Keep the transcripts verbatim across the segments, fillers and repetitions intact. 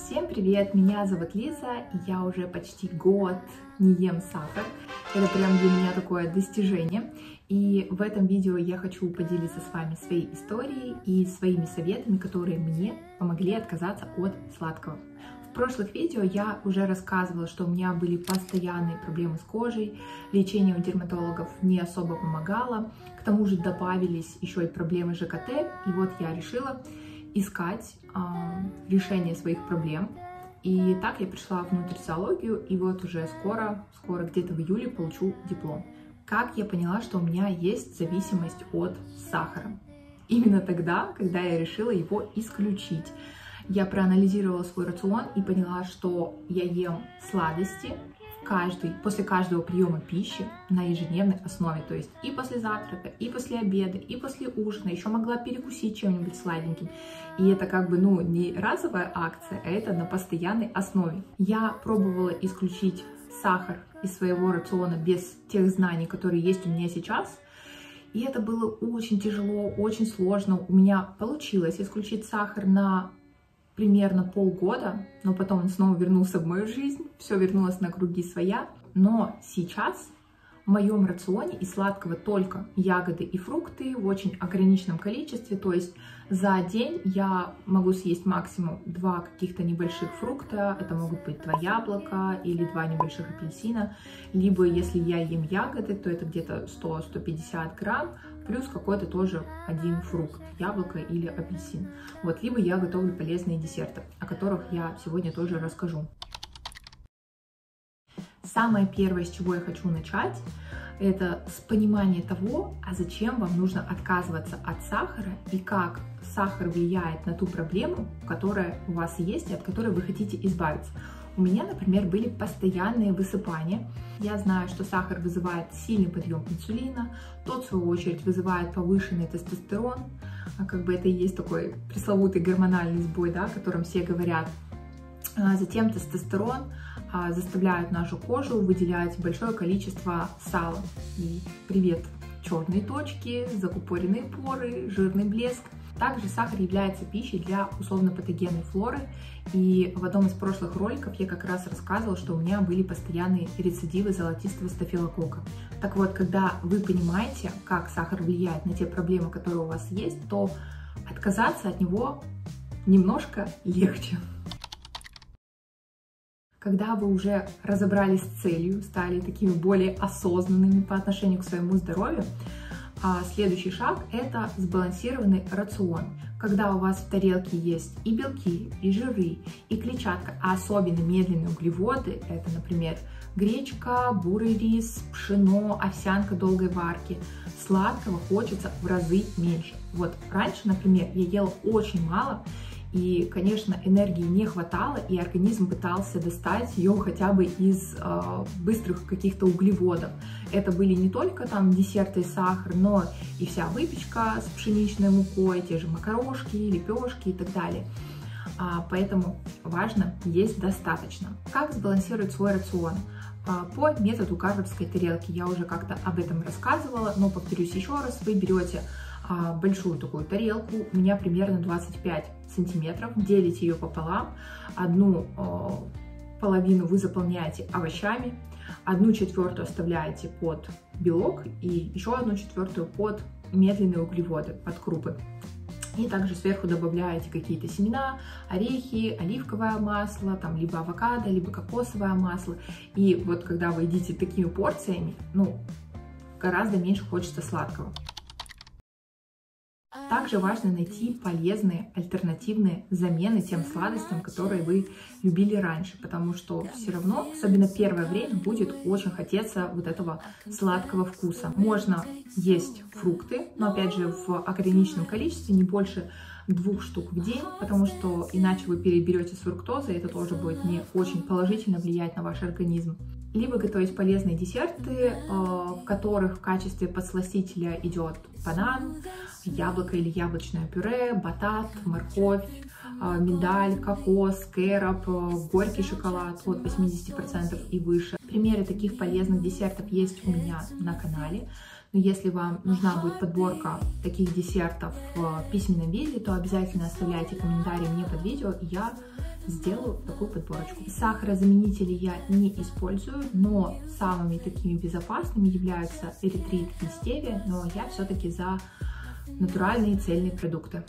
Всем привет! Меня зовут Лиза, и я уже почти год не ем сахар. Это прям для меня такое достижение. И в этом видео я хочу поделиться с вами своей историей и своими советами, которые мне помогли отказаться от сладкого. В прошлых видео я уже рассказывала, что у меня были постоянные проблемы с кожей, лечение у дерматологов не особо помогало, к тому же добавились еще и проблемы ЖКТ, и вот я решила искать э, решение своих проблем. И так я пришла в нутрициологию, и вот уже скоро, скоро где-то в июле получу диплом. Как я поняла, что у меня есть зависимость от сахара? Именно тогда, когда я решила его исключить. Я проанализировала свой рацион и поняла, что я ем сладости каждый, после каждого приема пищи на ежедневной основе. То есть и после завтрака, и после обеда, и после ужина. Еще могла перекусить чем-нибудь сладеньким. И это как бы, ну, не разовая акция, а это на постоянной основе. Я пробовала исключить сахар из своего рациона без тех знаний, которые есть у меня сейчас. И это было очень тяжело, очень сложно. У меня получилось исключить сахар на примерно полгода, но потом он снова вернулся в мою жизнь, все вернулось на круги своя. Но сейчас в моем рационе из сладкого только ягоды и фрукты в очень ограниченном количестве, то есть за день я могу съесть максимум два каких-то небольших фрукта, это могут быть два яблока или два небольших апельсина, либо если я ем ягоды, то это где-то сто — сто пятьдесят грамм, плюс какой-то тоже один фрукт, яблоко или апельсин. Вот, либо я готовлю полезные десерты, о которых я сегодня тоже расскажу. Самое первое, с чего я хочу начать, это с понимания того, а зачем вам нужно отказываться от сахара и как сахар влияет на ту проблему, которая у вас есть и от которой вы хотите избавиться. У меня, например, были постоянные высыпания. Я знаю, что сахар вызывает сильный подъем инсулина, тот, в свою очередь, вызывает повышенный тестостерон. А как бы это и есть такой пресловутый гормональный сбой, да, о котором все говорят. А затем тестостерон а, заставляет нашу кожу выделять большое количество сала. И привет, черные точки, закупоренные поры, жирный блеск. Также сахар является пищей для условно-патогенной флоры, и в одном из прошлых роликов я как раз рассказывала, что у меня были постоянные рецидивы золотистого стафилококка. Так вот, когда вы понимаете, как сахар влияет на те проблемы, которые у вас есть, то отказаться от него немножко легче. Когда вы уже разобрались с целью, стали такими более осознанными по отношению к своему здоровью, а следующий шаг – это сбалансированный рацион, когда у вас в тарелке есть и белки, и жиры, и клетчатка, а особенно медленные углеводы – это, например, гречка, бурый рис, пшено, овсянка долгой варки. Сладкого хочется в разы меньше. Вот раньше, например, я ела очень мало, и, конечно, энергии не хватало, и организм пытался достать ее хотя бы из э, быстрых каких-то углеводов. Это были не только там десерты и сахар, но и вся выпечка с пшеничной мукой, те же макарошки, лепешки и так далее. А, поэтому важно есть достаточно. Как сбалансировать свой рацион? А, по методу карповской тарелки я уже как-то об этом рассказывала, но повторюсь еще раз, вы берете большую такую тарелку, у меня примерно двадцать пять сантиметров, делите ее пополам, одну э, половину вы заполняете овощами, одну четвертую оставляете под белок и еще одну четвертую под медленные углеводы, под крупы. И также сверху добавляете какие-то семена, орехи, оливковое масло, там либо авокадо, либо кокосовое масло. И вот когда вы едите такими порциями, ну, гораздо меньше хочется сладкого. Также важно найти полезные альтернативные замены тем сладостям, которые вы любили раньше, потому что все равно, особенно первое время, будет очень хотеться вот этого сладкого вкуса. Можно есть фрукты, но опять же в ограниченном количестве, не больше двух штук в день, потому что иначе вы переберете с фруктозой, это тоже будет не очень положительно влиять на ваш организм. Либо готовить полезные десерты, в которых в качестве подсластителя идет банан, яблоко или яблочное пюре, батат, морковь, миндаль, кокос, кэроп, горький шоколад от восьмидесяти процентов и выше. Примеры таких полезных десертов есть у меня на канале. Но если вам нужна будет подборка таких десертов в письменном виде, то обязательно оставляйте комментарии мне под видео, и я сделаю такую подборочку. Сахарозаменители я не использую, но самыми такими безопасными являются эритрит и стевия, но я все-таки за натуральные цельные продукты.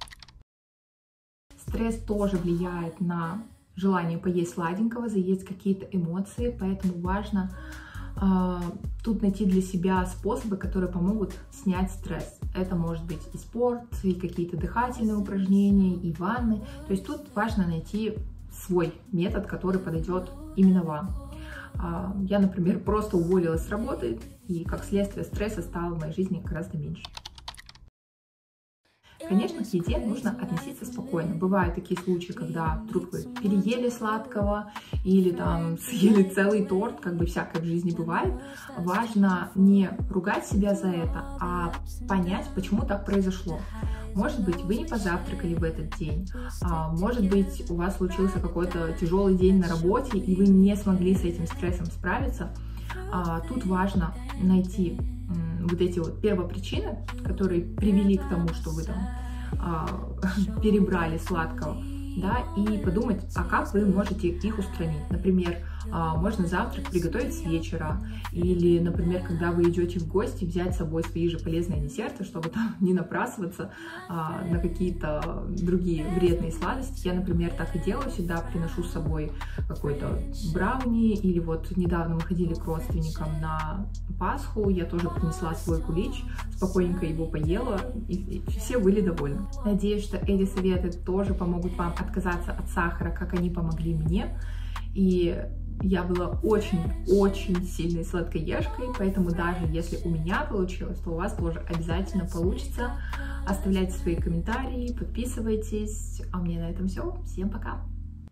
Стресс тоже влияет на желание поесть сладенького, заесть какие-то эмоции, поэтому важно э, тут найти для себя способы, которые помогут снять стресс. Это может быть и спорт, и какие-то дыхательные упражнения, и ванны. То есть тут важно найти свой метод, который подойдет именно вам. Э, я, например, просто уволилась с работы, и как следствие стресса стало в моей жизни гораздо меньше. Конечно, к еде нужно относиться спокойно. Бывают такие случаи, когда вдруг вы переели сладкого или там съели целый торт, как бы всякое в жизни бывает. Важно не ругать себя за это, а понять, почему так произошло. Может быть, вы не позавтракали в этот день, может быть, у вас случился какой-то тяжелый день на работе, и вы не смогли с этим стрессом справиться. Тут важно найти вот эти вот первопричины, которые привели к тому, что вы там э, перебрали сладкого, да, и подумать, а как вы можете их устранить. Например, э, можно завтрак приготовить с вечера, или, например, когда вы идете в гости, взять с собой свои же полезные десерты, чтобы там не напрасываться э, на какие-то другие вредные сладости. Я, например, так и делаю, всегда приношу с собой какой-то брауни, или вот недавно мы ходили к родственникам на Пасху, я тоже принесла свой кулич, спокойненько его поела, и, и все были довольны. Надеюсь, что эти советы тоже помогут вам отказаться от сахара, как они помогли мне. И я была очень-очень сильной сладкоежкой, поэтому даже если у меня получилось, то у вас тоже обязательно получится. Оставляйте свои комментарии, подписывайтесь. А у меня на этом все. Всем пока!